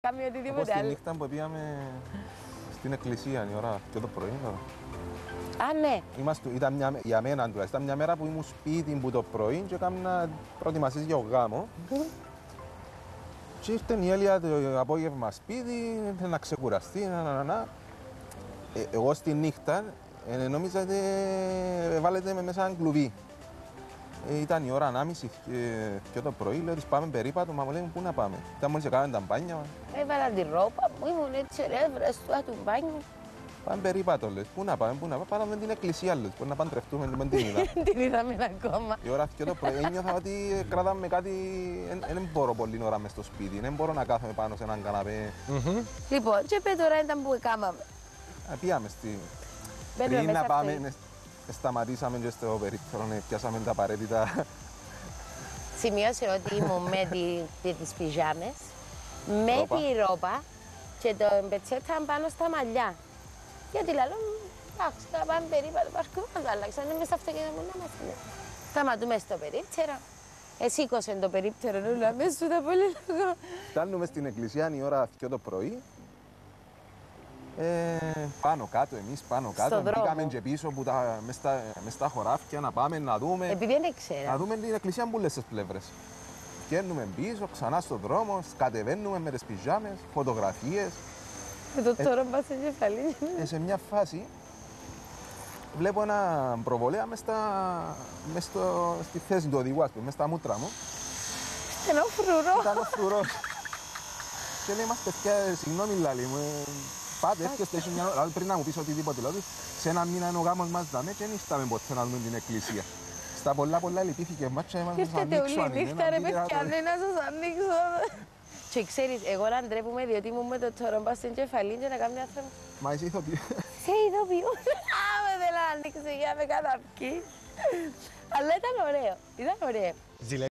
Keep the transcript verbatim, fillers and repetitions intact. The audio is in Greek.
Κάμε οτιδήποτε Όπως τη άλλο. νύχτα που πήγαμε στην εκκλησία η ώρα και το πρωί. Τώρα. Α, ναι. Είμαστε, ήταν μια, για μένα τουλάχιστον, ήταν μια μέρα που ήμουν σπίτι που το πρωί και έκανα προετοιμασίες για ο γάμο. Και ήρθε η Έλια το απόγευμα σπίτι, ήθελε να ξεκουραστεί, να, να, να. Ε, εγώ στη νύχτα ε, νόμιζα ότι ε, βάλετε με μέσα ένα κλουβί. Ε, ήταν η ώρα ανάμιση και, και το πρωί, λέω της πάμε περίπατο, μα μου λέει πού να πάμε. Ήταν μόλις έκαναν τα μπάνια μας. Έβαλα τη ρόπα μου, ήμουν έτσι ωραία, βραστούα του μπάνιου. Πάμε περίπατο, λες. Πού να πάμε, πού να πάμε, πάμε την εκκλησία, λες. Μπορεί να παντρευτούμε, δεν την είδα. Την είδαμε ακόμα. Η ώρα και το πρωί ένιωθα ότι κρατάμε κάτι, δεν μπορώ πολύ ώρα μες στο σπίτι, δεν μπορώ να κάθομαι πάνω σε έναν καναπέ. Λοιπόν, και πέ τώρα ήταν που έκαναμε. Ε, Πήγαμε στη... Μπαίνουμε Πριν μέσα να πάμε, αυτοί. ε, σταματήσαμε και στο περίπτερο, ε, πιάσαμε τα απαραίτητα. Σημείωσε ότι ήμουν με τη- τη- τις πιζάμες, με Ρόπα. τη ρόπα και το μπετσέτα πάνω στα μαλλιά. Γιατί λέω, εντάξει, θα πάμε περίπατο, παρκούμε να το αλλάξαμε μες στο αυτοκίνητο μου να μας είναι. Σταματούμε στο περίπτερο. Εσήκωσε το περίπτερο, όλα μέσα σου τα πολύ λόγο. Φτάνουμε στην εκκλησία η ώρα δύο το πρωί. Ε, πάνω κάτω, εμείς πάνω κάτω. Στο δρόμο. Μπήκαμε και πίσω που τα, μες, στα, μες στα χωράφια να πάμε να δούμε. Επειδή δεν Να ξέρα. δούμε την εκκλησία που λες στις πλευρές. Βγαίνουμε πίσω, ξανά στον δρόμο, κατεβαίνουμε με τις πιζάμες, φωτογραφίες. Με το τώρα μπας σε κεφαλή. Και σε μια φάση βλέπω ένα προβολέα μες, στα, μες στο, στη θέση του οδηγού, ας πούμε, μες στα μούτρα μου. Ενώ φρουρό. Ήταν ο φρουρός. Και λέει, μας παιδιά, συγγνώμη λάλη μου, ε, πάτε, έρχεστε ίσως μια ώρα, πριν να μου πεις οτιδήποτε, δηλαδή, σε ένα μήνα είναι ο γάμος μας δάμε και δεν ήρθαμε ποτέ να δούμε την εκκλησία. Στα πολλά πολλά λυπήθηκε μάτσα, έμαθα να σας Ήρθατε ανοίξω. όλη αν νύχτα είναι, ρε να μπείτε, παιδιά, να- ναι, να σας ανοίξω. Και ξέρεις, εγώ να ντρέπουμε διότι ήμουν με το τόρομπα στην κεφαλή και να κάνω μια θέμα. Μα εσύ ηθοποιοί. Σε ειδοποιούν. Α, με θέλω να ανοίξει για με καταπκεί. Αλλά ήταν ωραίο, ήταν ωραίο.